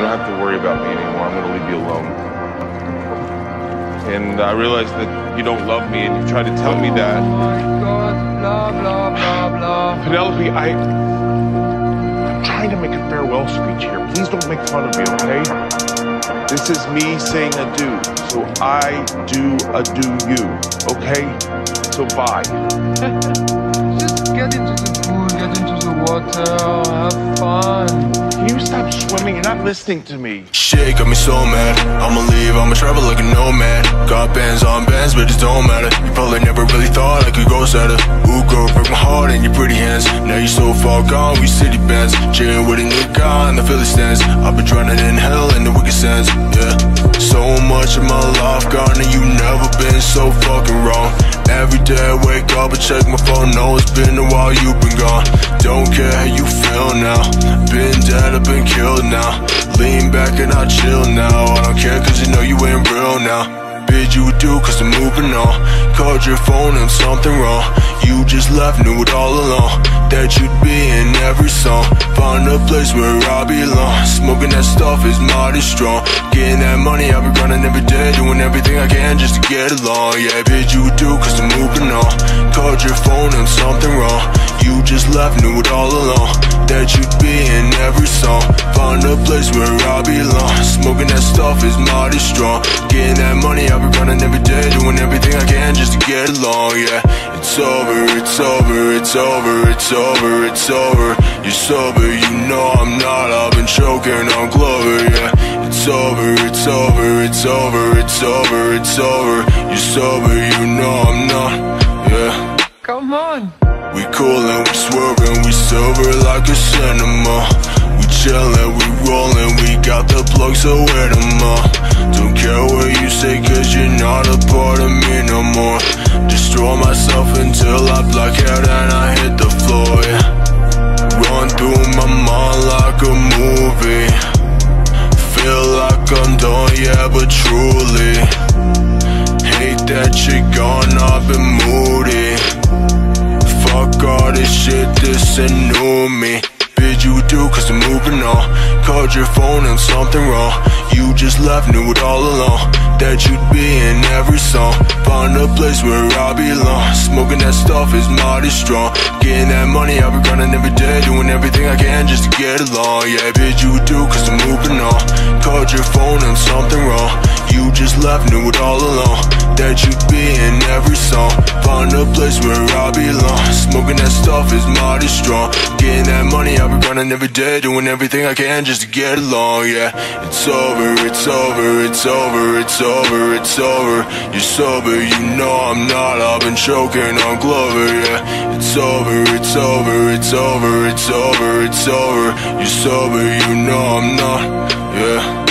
don't have to worry about me anymore. I'm gonna leave you alone. And I realize that you don't love me, and you tried to tell me that. Oh my God, blah, blah, blah, blah. Penelope, I'm trying to make a farewell speech here. Please don't make fun of me, okay? This is me saying adieu. So I do adieu you, okay? So bye. Just get into the pool, get into the water, have fun. Can you stop swimming? You're not listening to me. Shit got me so mad. I'ma leave, I'ma travel like a nomad. Got bands on bands, but it don't matter. You probably never really thought I could go at it. Ooh, girl, break my heart in your pretty hands. Now you're so far gone, we city bands. Chillin' with a new guy in the Philly stands. I've been drowning in hell in the wicked sands, yeah. So much of my life gone, and you never been so fucking wrong. Every day I wake up and check my phone. Know it's been a while, you've been gone. Don't care how you feel now. Been dead, I've been killed now. Lean back and I chill now. I don't care cause you know you ain't real now. Bid you adieu cause I'm moving on. Called your phone and something wrong. You just left, knew it all along, that you'd be in every song. Find a place where I belong. Smoking that stuff is mighty strong. Getting that money, I've been running every day, doing everything I can just to get along. Yeah, bid you adieu cause I'm moving on. Called your phone and something wrong. You just left, knew it all along, that you'd be in every song. Find a place where I belong. Smoking that stuff is mighty strong. Getting that money, I've been running every day, doing everything I can just to get along. Yeah, it's over, it's over, it's over, it's over, it's over. You're sober, you know I'm not. I've been choking on Clover. Yeah, it's over, it's over, it's over, it's over, it's over. You're sober, you know I'm not. Yeah, Come on. we coolin', we swervin', we silver like a cinema. We chillin', we rollin', we got the plug, so wear them all. Don't care what you say cause you're not a part of me no more. Destroy myself until I black out and I hit the floor, yeah. Run through my mind like a movie. Feel like I'm done, yeah, but truly hate that you're gone, I've been moody. Fuck all this shit, this ain't new me. Bid you adieu cause I'm moving on. Called your phone and something wrong. You just left, knew it all along, that you'd be in every song. Find a place where I belong. Smoking that stuff is mighty strong. Getting that money, I've been running every day, doing everything I can just to get along. Yeah, bid you adieu cause I'm moving on. Called your phone and something wrong. You just left, knew it all along, that you'd be in every song. Find a place where I belong. Smoking that stuff is mighty strong. Getting that money, I've been running every day, doing everything I can just to get along. Yeah, it's over, it's over, it's over, it's over, it's over. You're sober, you know I'm not. I've been choking on Clover. Yeah, it's over, it's over, it's over, it's over, it's over. You're sober, you know I'm not. Yeah.